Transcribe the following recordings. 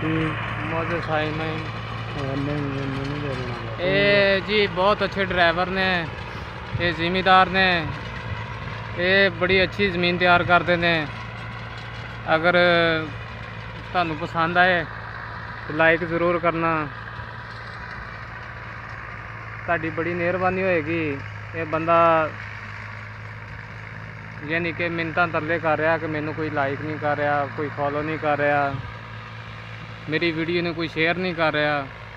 जी बहुत अच्छे ड्राइवर ने, ये ज़िम्मेदार ने, ये बड़ी अच्छी ज़मीन तैयार करते हैं। अगर तुहानू पसंद आए तो लाइक ज़रूर करना, ताड़ी बड़ी मेहरबानी होएगी। ये बंदा यानी कि मिन्नतां तरले कर रहा कि मैनू कोई लाइक नहीं कर रहा, कोई फॉलो नहीं कर रहा, मेरी वीडियो ने कोई शेयर नहीं कर रहा।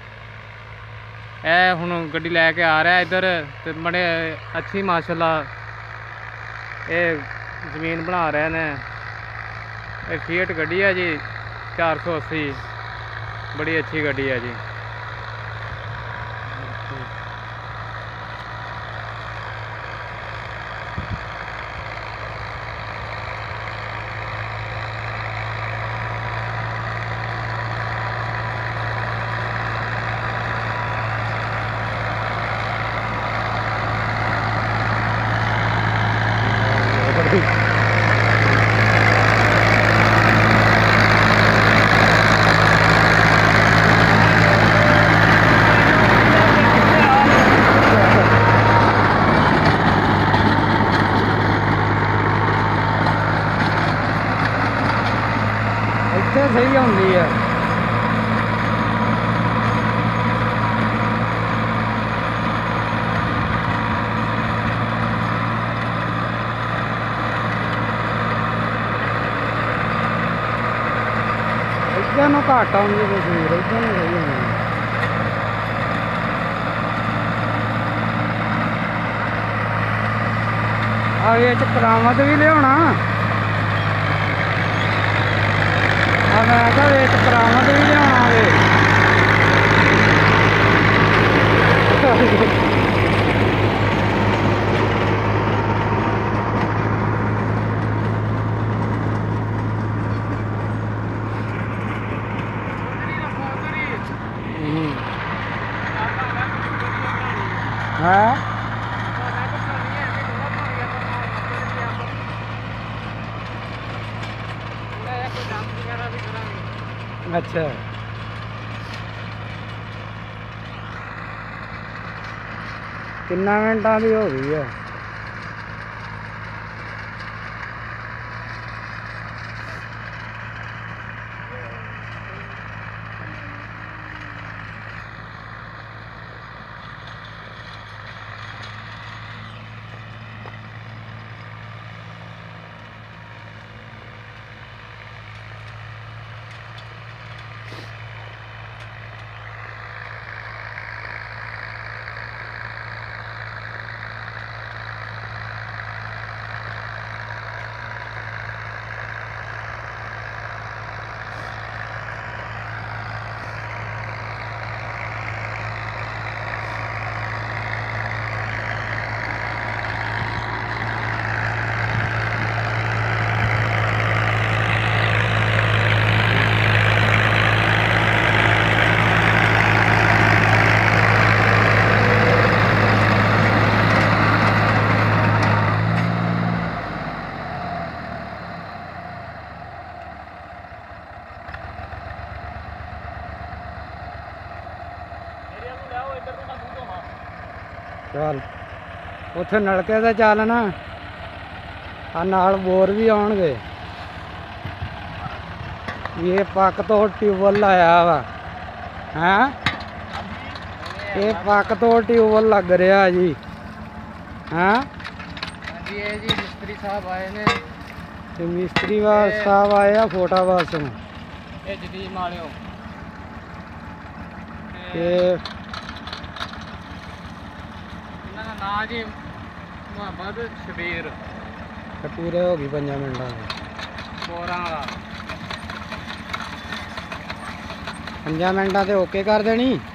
ए हुण गड्डी लैके आ रहा इधर, तो बड़े अच्छी माशाल्लाह ये ज़मीन बना रहे हैं। ये फीएट गड्डी है जी 480, बड़ी अच्छी गड्डी है जी। सही होंगी है इधर घट आऊँगी तस्वीर, इधर सही होंगी। ये करामत भी लिया मैं क्या एक करामत भी लिया है। अच्छा कितना मिनटा की हो गई है? चल उत्थे नलके ते चल ना, नाल बोर भी आउणगे। ये पक तो ट्यूबवैल आया वा है, ये पक तो ट्यूबवैल लग रहा जी। हाँ जी मिस्त्री साहब आए ने, मिस्त्री साहब आए आ फोटा बस ना जी मोहम्मद शबीर। पूरे हो गई 5 मिनटा बोरा 5 मिनटा से ओके कर देनी।